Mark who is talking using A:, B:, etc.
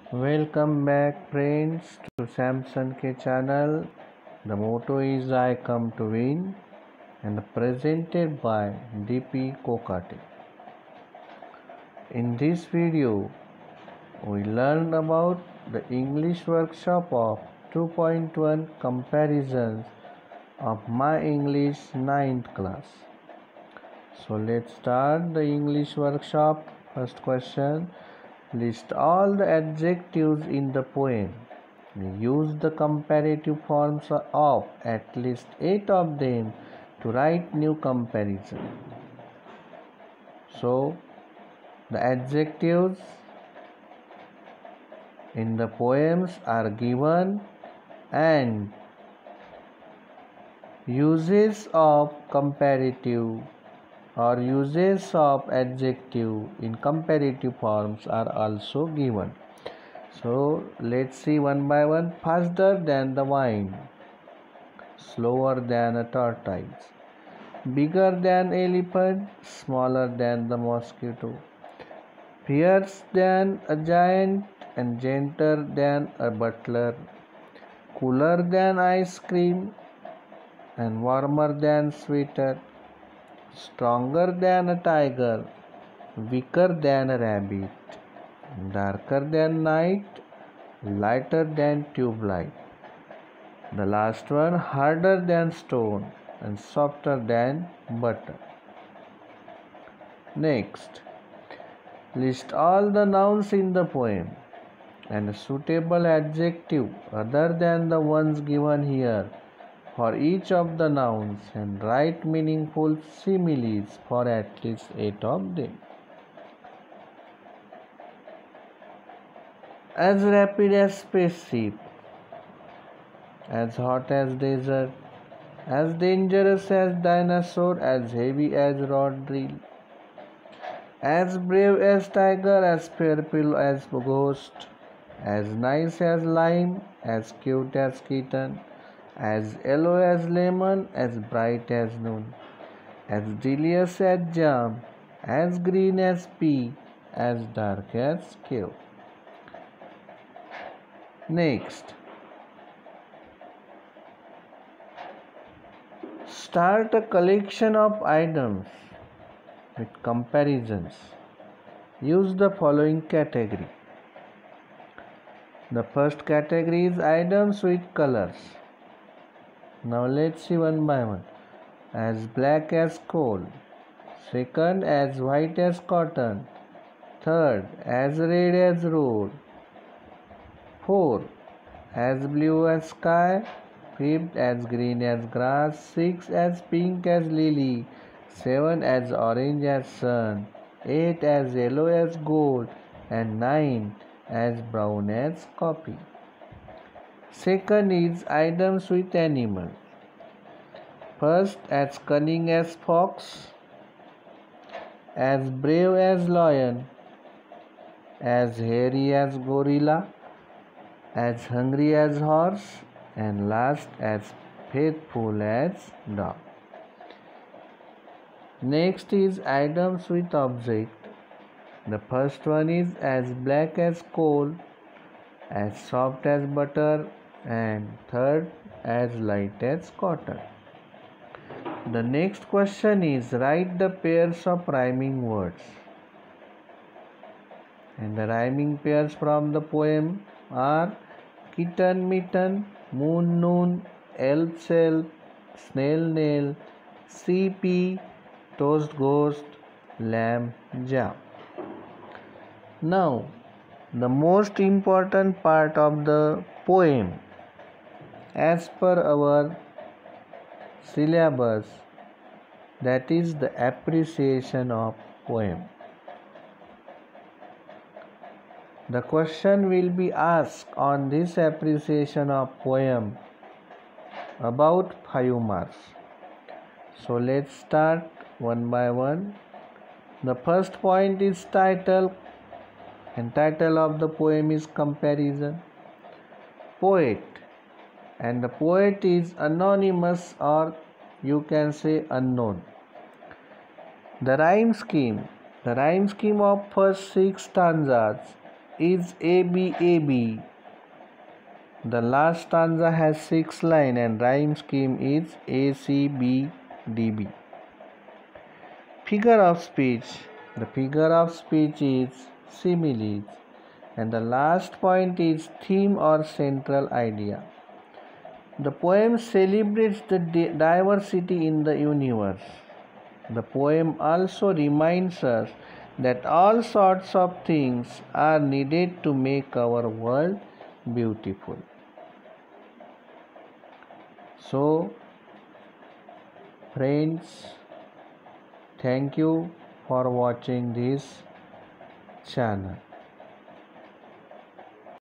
A: Welcome back friends to Samson K channel. The motto is I come to win and presented by DP Kokate. In this video we learned about the English workshop of 2.1 comparisons of my English 9th class. So let's start the English workshop. First question. List all the adjectives in the poem. Use the comparative forms of at least 8 of them to write new comparison. So, the adjectives in the poems are given and uses of comparative or uses of adjective in comparative forms are also given. So let's see one by one. Faster than the wind, slower than a tortoise, bigger than elephant, smaller than the mosquito, fierce than a giant and gentler than a butler, cooler than ice cream and warmer than sweater, stronger than a tiger, weaker than a rabbit, darker than night, lighter than tube light. The last one, harder than stone and softer than butter. Next, list all the nouns in the poem and a suitable adjective other than the ones given here for each of the nouns and write meaningful similes for at least 8 of them. As rapid as spaceship, as hot as desert, as dangerous as dinosaur, as heavy as rod drill, as brave as tiger, as fearful as ghost, as nice as lime, as cute as kitten, as yellow as lemon, as bright as noon, as delicious as jam, as green as pea, as dark as cave. Next, start a collection of items with comparisons. Use the following category. The first category is items with colors. Now let's see one by one. As black as coal. Second, as white as cotton. Third, as red as road. Fourth, as blue as sky. Fifth, as green as grass. Sixth, as pink as lily. 7, as orange as sun. 8, as yellow as gold. And 9, as brown as coffee. Second is items with animals. First, as cunning as fox. As brave as lion. As hairy as gorilla. As hungry as horse. And last, as faithful as dog. Next is items with object. The first one is as black as coal, as soft as butter, and third, as light as cotton. The next question is write the pairs of rhyming words. And the rhyming pairs from the poem are kitten mitten, moon noon, elf self, snail nail, CP, toast ghost, lamb jam. Now, the most important part of the poem as per our syllabus, that is the appreciation of poem. The question will be asked on this appreciation of poem about 5 marks. So let's start one by one. The first point is title, and title of the poem is comparison. Poet, and the poet is anonymous or you can say unknown. The rhyme scheme of first 6 stanzas is ABAB. The last stanza has 6 lines and rhyme scheme is ACBDB. Figure of speech. The figure of speech is similes, and the last point is theme or central idea. The poem celebrates the diversity in the universe. The poem also reminds us that all sorts of things are needed to make our world beautiful. So, friends, thank you for watching this channel.